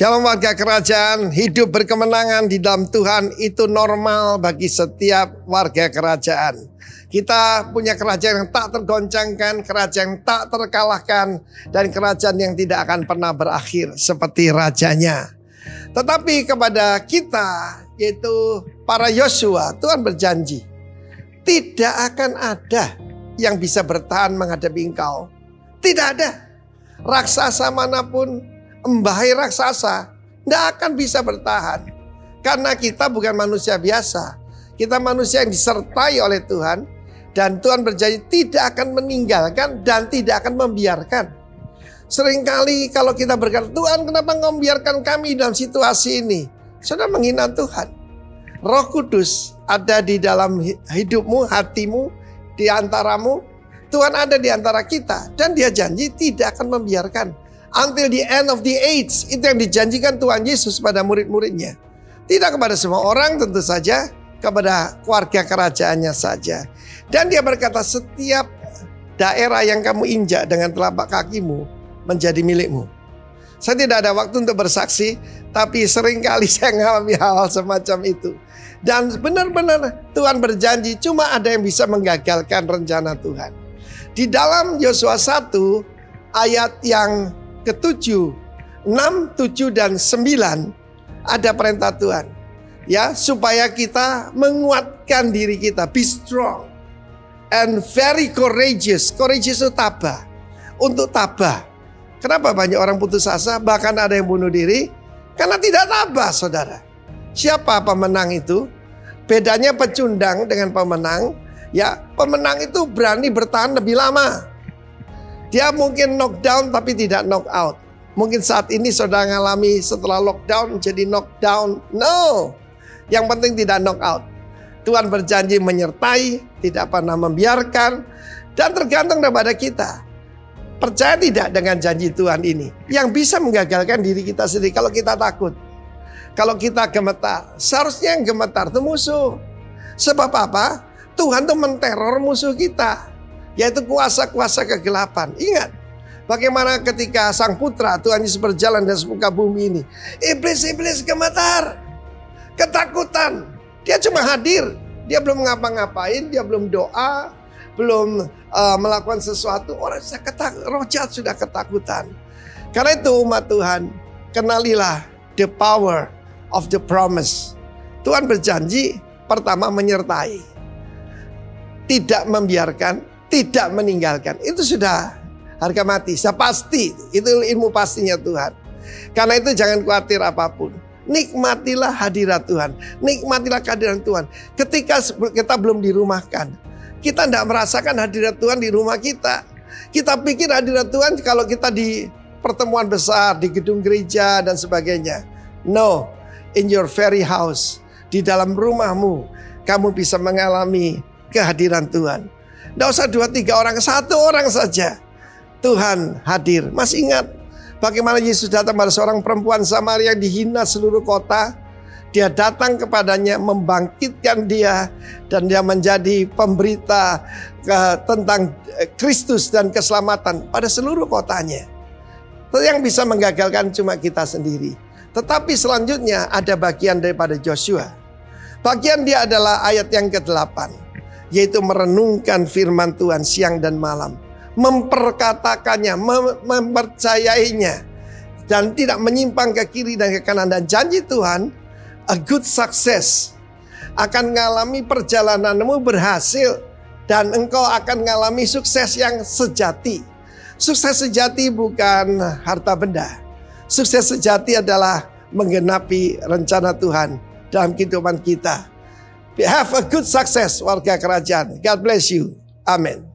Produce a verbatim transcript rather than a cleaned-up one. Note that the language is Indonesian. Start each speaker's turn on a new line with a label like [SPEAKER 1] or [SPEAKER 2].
[SPEAKER 1] Shalom warga kerajaan, hidup berkemenangan di dalam Tuhan itu normal bagi setiap warga kerajaan. Kita punya kerajaan yang tak tergoncangkan, kerajaan yang tak terkalahkan, dan kerajaan yang tidak akan pernah berakhir seperti rajanya. Tetapi kepada kita, yaitu para Yosua, Tuhan berjanji, tidak akan ada yang bisa bertahan menghadapi engkau. Tidak ada. Raksasa manapun, embahai raksasa, tidak akan bisa bertahan. Karena kita bukan manusia biasa. Kita manusia yang disertai oleh Tuhan. Dan Tuhan berjanji tidak akan meninggalkan dan tidak akan membiarkan. Seringkali kalau kita berkata, Tuhan kenapa engkau membiarkan kami dalam situasi ini? Saudara menghina Tuhan. Roh Kudus ada di dalam hidupmu, hatimu, di antaramu. Tuhan ada di antara kita. Dan dia janji tidak akan membiarkan. Until the end of the age. Itu yang dijanjikan Tuhan Yesus pada murid-muridnya. Tidak kepada semua orang tentu saja. Kepada keluarga kerajaannya saja. Dan dia berkata setiap daerah yang kamu injak dengan telapak kakimu menjadi milikmu. Saya tidak ada waktu untuk bersaksi. Tapi seringkali saya mengalami hal-hal semacam itu. Dan benar-benar Tuhan berjanji cuma ada yang bisa menggagalkan rencana Tuhan. Di dalam Yosua satu ayat yang ketujuh, enam, tujuh, dan sembilan ada perintah Tuhan. Ya, supaya kita menguatkan diri kita, be strong and very courageous. Courageous itu tabah, untuk tabah. Kenapa banyak orang putus asa, bahkan ada yang bunuh diri? Karena tidak tabah, saudara. Siapa pemenang itu? Bedanya pecundang dengan pemenang. Ya, pemenang itu berani bertahan lebih lama. Dia mungkin knockdown tapi tidak knock out. Mungkin saat ini saudara mengalami setelah lockdown jadi knockdown. No. Yang penting tidak knock out. Tuhan berjanji menyertai, tidak pernah membiarkan. Dan tergantung kepada kita. Percaya tidak dengan janji Tuhan ini? Yang bisa menggagalkan diri kita sendiri kalau kita takut. Kalau kita gemetar. Seharusnya yang gemetar itu musuh. Sebab apa? Tuhan tuh menteror musuh kita. Yaitu kuasa-kuasa kegelapan. Ingat. Bagaimana ketika sang putra Tuhan Yesus berjalan di muka bumi ini. Iblis-iblis gemetar. Ketakutan. Dia cuma hadir. Dia belum ngapa-ngapain. Dia belum doa. Belum uh, melakukan sesuatu. Orang sudah ketakut. Roh jahat sudah ketakutan. Karena itu umat Tuhan. Kenalilah the power of the promise. Tuhan berjanji. Pertama menyertai. Tidak membiarkan, tidak meninggalkan. Itu sudah harga mati, sudah pasti. Itu ilmu pastinya Tuhan. Karena itu jangan khawatir apapun. Nikmatilah hadirat Tuhan. Nikmatilah kehadiran Tuhan. Ketika kita belum dirumahkan, kita tidak merasakan hadirat Tuhan di rumah kita. Kita pikir hadirat Tuhan kalau kita di pertemuan besar, di gedung gereja dan sebagainya. No, in your very house. Di dalam rumahmu, kamu bisa mengalami kehadiran Tuhan. Tidak usah dua tiga orang, satu orang saja Tuhan hadir. Masih ingat bagaimana Yesus datang pada seorang perempuan Samaria yang dihina seluruh kota. Dia datang kepadanya, membangkitkan dia, dan dia menjadi pemberita ke, tentang Kristus dan keselamatan pada seluruh kotanya. Yang bisa menggagalkan cuma kita sendiri. Tetapi selanjutnya ada bagian daripada Joshua. Bagian dia adalah ayat yang kedelapan. Yaitu merenungkan firman Tuhan siang dan malam. Memperkatakannya, mem mempercayainya. Dan tidak menyimpang ke kiri dan ke kanan. Dan janji Tuhan, a good success. Akan mengalami perjalananmu berhasil. Dan engkau akan mengalami sukses yang sejati. Sukses sejati bukan harta benda. Sukses sejati adalah menggenapi rencana Tuhan dalam kehidupan kita. Have a good success warga kerajaan. God bless you. Amen.